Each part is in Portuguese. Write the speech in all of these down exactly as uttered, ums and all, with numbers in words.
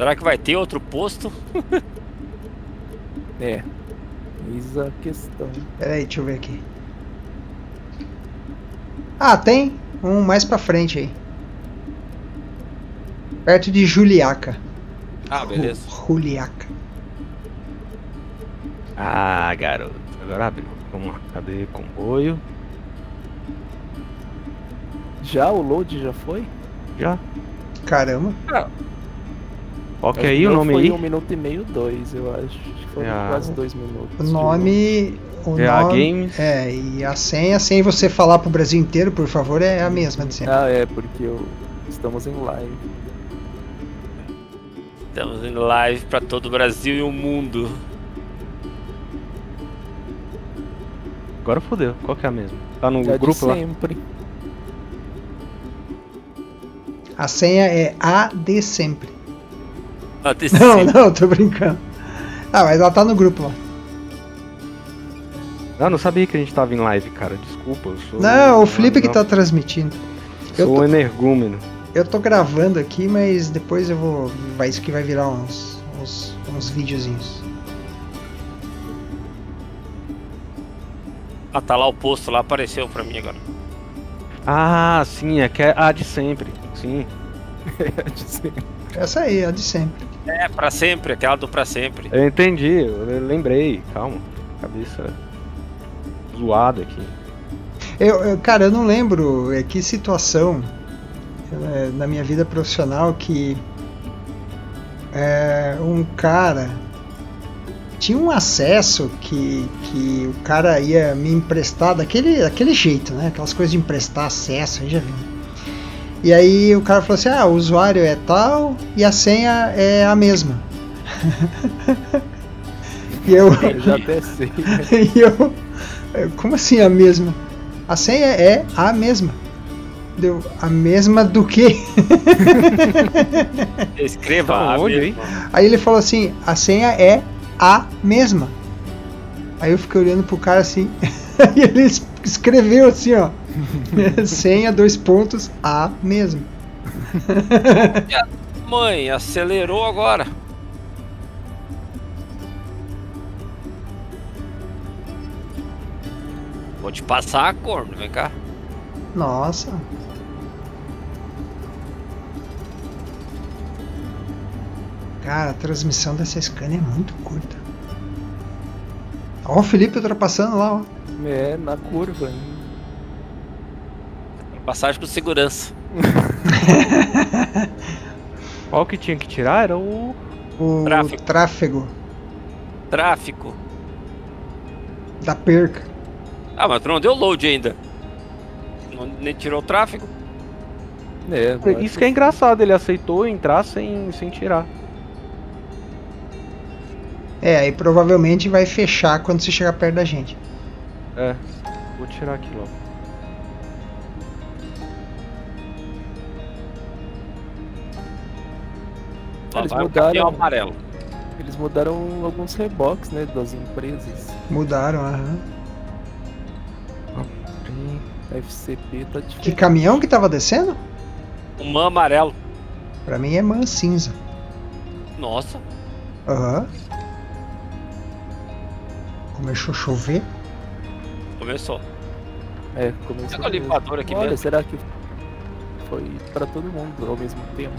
Será que vai ter outro posto? É. Eis a questão. Pera aí, deixa eu ver aqui. Ah, tem um mais pra frente aí. Perto de Juliaca. Ah, beleza. Juliaca. Ah, garoto. Agora abriu. Vamos lá. Cadê comboio? Já o load já foi? Já. Caramba. Qual que Acho é aí que o não nome foi aí? um minuto e meio, dois, eu acho. Acho que foi É a- quase dois minutos. O de nome. O É a nome Games. é, e a senha, sem você falar pro Brasil inteiro, por favor, é a mesma de load. sempre. Ah, é, porque eu... estamos em live. Estamos em live pra todo o Brasil e o mundo. Agora fodeu. Qual que é a mesma? Tá no Já de grupo lá? sempre. A senha é A de sempre. Até Não, sempre. não, tô brincando. Ah, mas ela tá no grupo lá. Ah, não sabia que a gente tava em live, cara. Desculpa, eu sou... Não, o Felipe que não, tá transmitindo. Eu Sou tô, um energúmeno. eu tô gravando aqui, mas depois eu vou. Vai isso que vai virar uns, uns, uns videozinhos. Ah, tá lá o posto lá, apareceu pra mim agora. Ah, sim, é que é a de sempre. Sim. É de sempre. Essa aí, a de sempre. É, pra sempre, aquela do pra sempre. Eu entendi, eu lembrei. Calma. Cabeça zoada aqui. Eu, eu- cara, eu não lembro é, que situação é, na minha vida profissional que é, um cara tinha um acesso que, que o cara ia me emprestar daquele, daquele jeito, né? Aquelas coisas de emprestar acesso, aí já viu. E aí o cara falou assim, ah, o usuário é tal e a senha é a mesma. E eu, Eu já até sei. Né? e eu, como assim a mesma? A senha é a mesma. Deu a mesma do quê? Escreva Tá a onde aí? mesma. Aí ele falou assim, a senha é a mesma. Aí eu fiquei olhando pro cara assim, e ele es- escreveu assim, ó. Senha, dois pontos, a mesma. Mãe, acelerou agora. Vou te passar a corno, vem cá. Nossa. Cara, a transmissão dessa Scania é muito curta. Ó o Felipe ultrapassando lá, ó. É, na curva. Passagem com segurança. Qual que tinha que tirar? Era o... O Tráfego. tráfego Tráfico. da perca. Ah, mas tu não deu load ainda. Não, nem tirou o tráfego. É, eu Isso que é engraçado, ele aceitou entrar sem, sem tirar. É, aí provavelmente vai fechar quando você chegar perto da gente. É, vou tirar aqui logo. Lá Eles vai o mudaram. caminhão amarelo. Eles mudaram alguns reboques, né, das empresas. Mudaram, aham. A F C P tá Que diferente. caminhão que tava descendo? O man amarelo. Pra mim é man cinza. Nossa. Aham. Começou a chover. Começou. É, começou. Pega o limpador aqui Olha, mesmo. será que foi pra todo mundo ao mesmo tempo?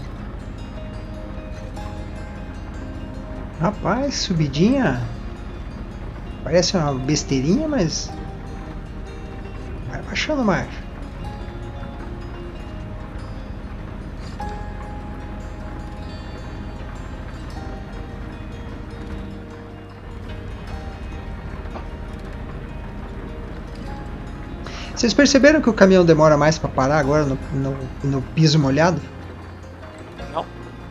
Rapaz, subidinha. Parece uma besteirinha, mas. Vai baixando mais. Vocês perceberam que o caminhão demora mais para parar agora no, no, no piso molhado? Não.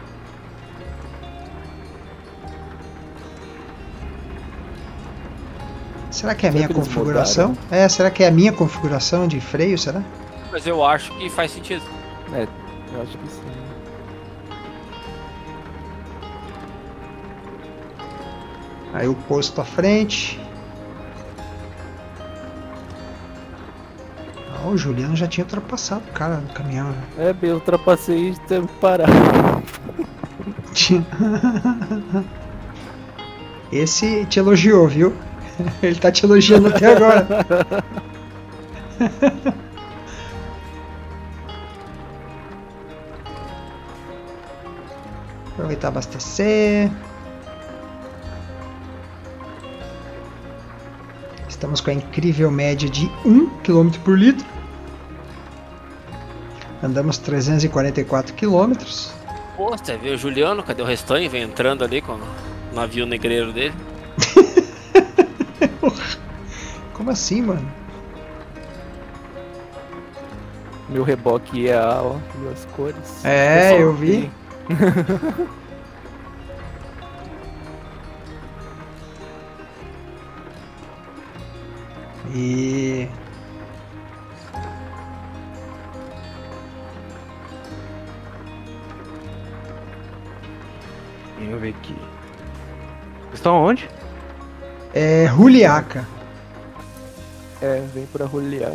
Será que é a Será minha que eles configuração? É, será que é a minha configuração de freio, será? Mas eu acho que faz sentido. É, eu acho que sim. Aí o posto à frente. Ah, o Juliano já tinha ultrapassado o cara no caminhão. Né? É, eu ultrapassei e teve que parar. Esse te elogiou, viu? Ele tá te elogiando até agora. Aproveitar abastecer. Estamos com a incrível média de um quilômetro por litro. Andamos trezentos e quarenta e quatro quilômetros. Pô, você viu o Juliano? Cadê o restante? Vem entrando ali com o navio negreiro dele. Como assim, mano? Meu reboque é A, ó, duas cores. É, Pessoal, eu vi. E... Deixa eu ver aqui. Vocês estão onde? É Juliaca. É, vem pra Juliaca.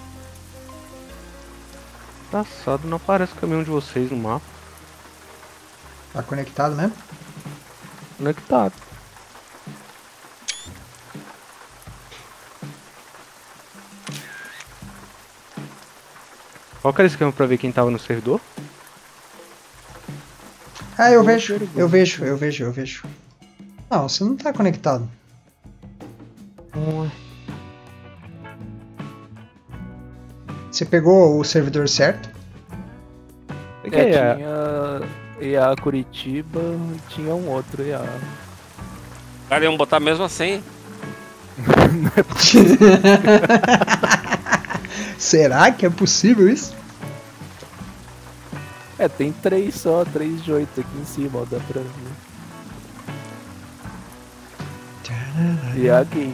Engraçado, não aparece o caminhão de vocês no mapa. Tá conectado mesmo? Conectado. Qual que era o esquema pra ver quem tava no servidor? Ah, eu Boa vejo, pergunta. eu vejo, eu vejo, eu vejo. Não, você não tá conectado. Ué. Você pegou o servidor certo? O que É, é? tinha E A Curitiba e tinha um outro E A. Cara, iam botar mesmo assim. Será que é possível isso? É, tem três só, três de oito aqui em cima, ó, dá pra ver. E A Games.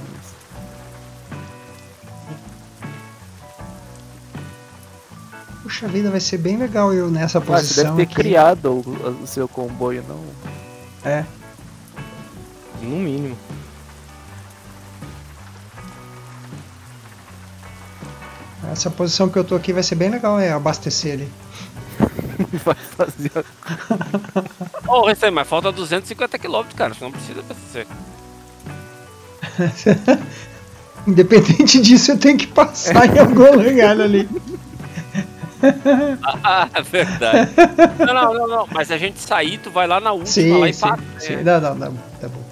Puxa vida, vai ser bem legal eu nessa Ah, você posição deve ter aqui. criado o, o seu comboio, não? É. No mínimo. Essa posição que eu tô aqui vai ser bem legal, é abastecer ali. Vai fazer a... Ô, oh, esse aí, mas falta duzentos e cinquenta quilômetros, cara. Você não precisa abastecer. Independente disso, eu tenho que passar em algum lugar ali. Ah, é verdade. Não, não, não, não. Mas se a gente sair, tu vai lá na última Sim, lá e sim, passa. sim. É. Não, não, não, tá bom.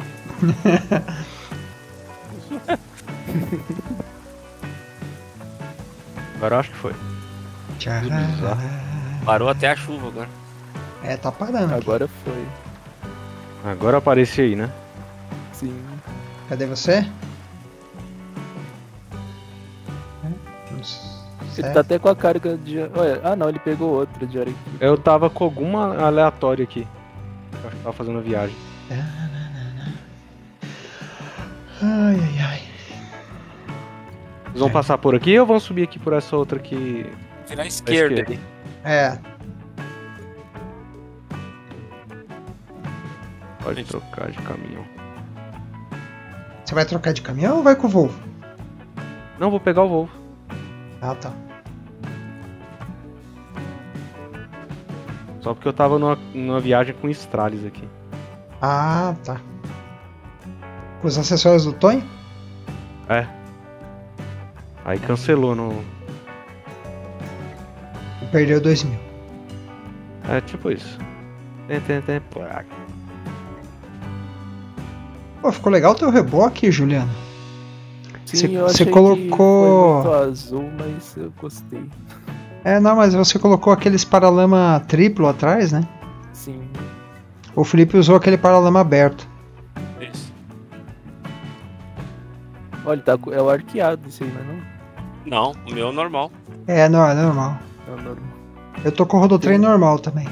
Agora eu acho que foi. Tcharará. Parou até a chuva agora. É, tá parando aqui. Agora foi. Agora aparece aí, né? Sim. Cadê você? Ele tá até com a carga de... Olha, ah não, ele pegou outro de Arequipa. Eu tava com alguma aleatória aqui. Eu acho que tava fazendo a viagem. Ai, ai, ai. Vocês vão passar por aqui ou vão subir aqui por essa outra aqui? Virar à esquerda esquerda. ali. É, Pode Gente. trocar de caminhão. você vai trocar de caminhão ou vai com o Volvo? Não, vou pegar o Volvo. Ah, tá. Só porque eu tava numa, numa viagem com Stralis aqui. Ah, tá. Com os acessórios do Tonho? É. Aí cancelou no. E perdeu dois mil. É tipo isso. Tem, tem, tem. placa. Pô, ficou legal o teu reboque, Juliano. Sim, Você- eu você achei colocou- que foi muito azul, mas eu gostei. É, não, mas você colocou aqueles paralama triplo atrás, né? Sim. O Felipe usou aquele paralama aberto. Isso. Olha, tá, com- é o arqueado isso aí, mas não Não, o meu é normal. É, não, é normal. é o normal. Eu tô com o rodotrem normal também.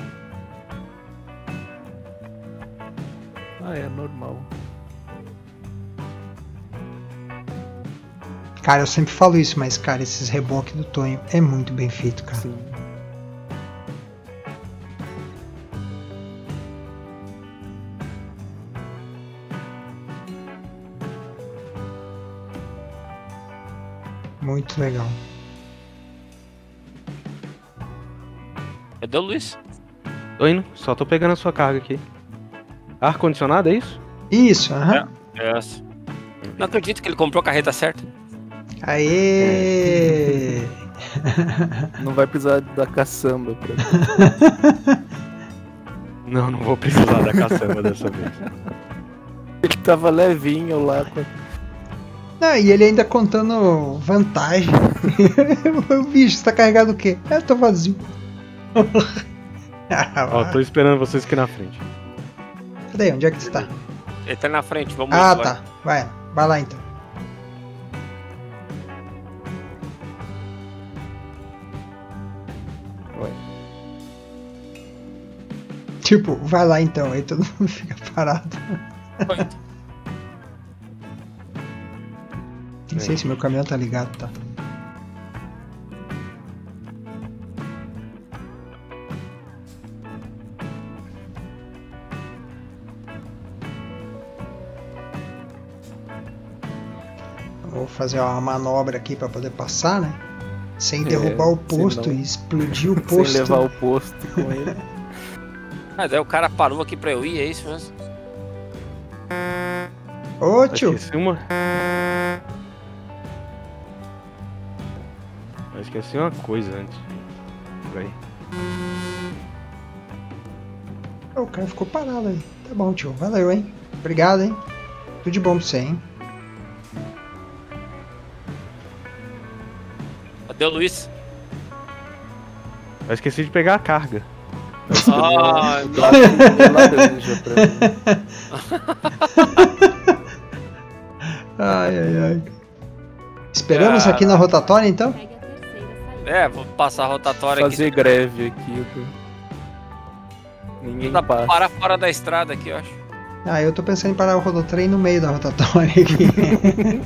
Ah, é normal. Cara, eu sempre falo isso, mas, cara, esses reboques do Tonho é muito bem feito, cara. Sim. Muito legal. Cadê o Luiz? Tô indo, só tô pegando a sua carga aqui. Ar-condicionado, é isso? Isso, aham. É. Essa. Não acredito que ele comprou a carreta certa. Aê! Não vai precisar da caçamba pra... Não, não vou precisar da caçamba dessa vez. Ele tava levinho lá. Com... Não, e ele ainda contando vantagem. O bicho, você tá carregado o quê? Eu tô vazio. Ó, tô esperando vocês aqui na frente. Cadê? Onde é que você tá? Ele tá na frente, vamos Ah, lá. tá. Vai, vai lá então. Ué. Tipo, vai lá então, aí todo mundo fica parado. Oi. Nem sei se meu caminhão tá ligado, tá? Vou fazer uma manobra aqui pra poder passar, né? Sem derrubar o posto senão- e explodir o posto. Sem levar o posto com ele. Mas aí o cara parou aqui pra eu ir, é isso mesmo? Ô tio, Esqueci uma. Eu esqueci uma coisa antes. Peraí. o cara ficou parado aí. Tá bom, tio. Valeu, hein? Obrigado, hein? Tudo de bom pra você, hein? Cadê o Luiz? Eu esqueci de pegar a carga. Ah, Dá laranja pra mim. Ai, ai, ai. Esperamos Cara. aqui na rotatória, então? Pegue a terceira saída. é, vou passar a rotatória Fazer aqui. greve aqui. Pô. Ninguém Dá pra passa. parar fora da estrada aqui, eu acho. Ah, eu tô pensando em parar o rodotrem no meio da rotatória aqui.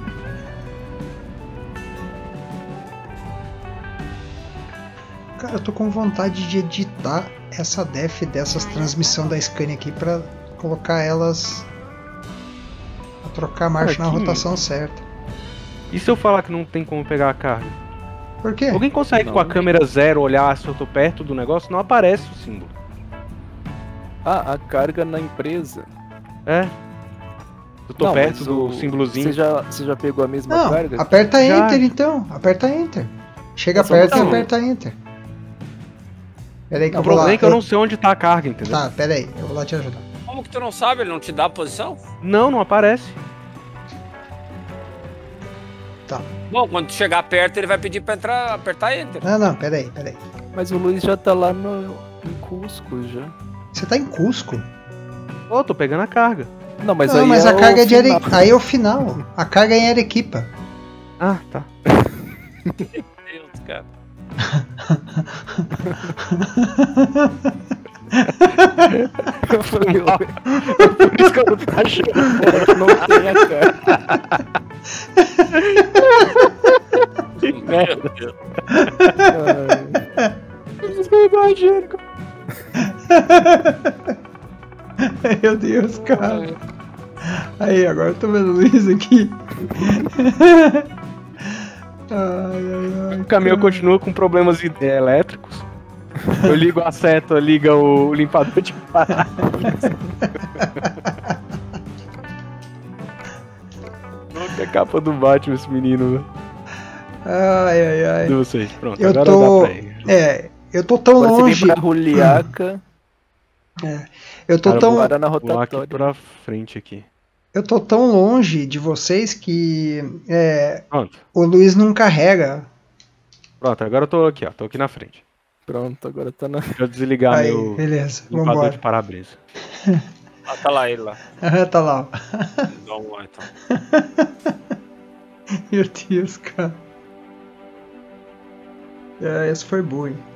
Cara, eu tô com vontade de editar essa def dessas transmissão da Scania aqui pra colocar elas a trocar a marcha Cara, na que- rotação certa. E se eu falar que não tem como pegar a carga? Por quê? Alguém consegue Não. com a câmera zero olhar se eu tô perto do negócio? Não aparece o símbolo. Ah, a carga na empresa. É. Eu tô Não, perto mas do o- símbolozinho. Você já, você já pegou a mesma Não, carga? aperta Já. Enter então. Aperta Enter. Chega É só perto e botar um. aperta Enter. Pera aí que O eu vou lá. problema é que eu não sei onde tá a carga, entendeu? Tá, pera aí. Eu vou lá te ajudar. Como que tu não sabe? Ele não te dá a posição? Não, não aparece. Tá. Bom, quando tu chegar perto, ele vai pedir pra entrar, apertar Enter. Não, não, pera aí, pera aí. Mas o Luiz já tá lá no, em Cusco já. Você tá em Cusco? Ô, tô pegando a carga. Não, mas não, aí mas é a carga o é de final. Are... aí é o final. A carga é em Arequipa. Ah, tá. Meu Deus, cara. Eu falei, ó, é por isso que eu não tô achando. Não tem a carga. Que merda. Meu Deus. Ai, Por isso que eu imagino. Meu Deus, cara. Aí, agora eu tô vendo o Luiz aqui. Ai, ai, ai. O caminhão continua com problemas i- é, elétricos. Eu ligo a seta, liga o limpador de parada. Nunca é capa do Batman esse menino, né? Ai, ai, ai. De vocês, pronto. Eu agora tô. dá pra ir. É, eu tô tão agora longe. você vem pra Juliaca. É, eu tô Cara, tão. Agora na Vou aqui rotatória. pra frente aqui. Eu tô tão longe de vocês que é, Pronto. o Luiz não carrega. Pronto, agora eu tô aqui, ó. Tô aqui na frente. Pronto, agora tá na. Deixa eu desligar Aí, meu beleza, limpador vambora. de para-brisa. Ah, tá lá ele lá. Ah, tá lá, ó. Vamos lá, então. Meu Deus, cara. É, essa foi boa, hein?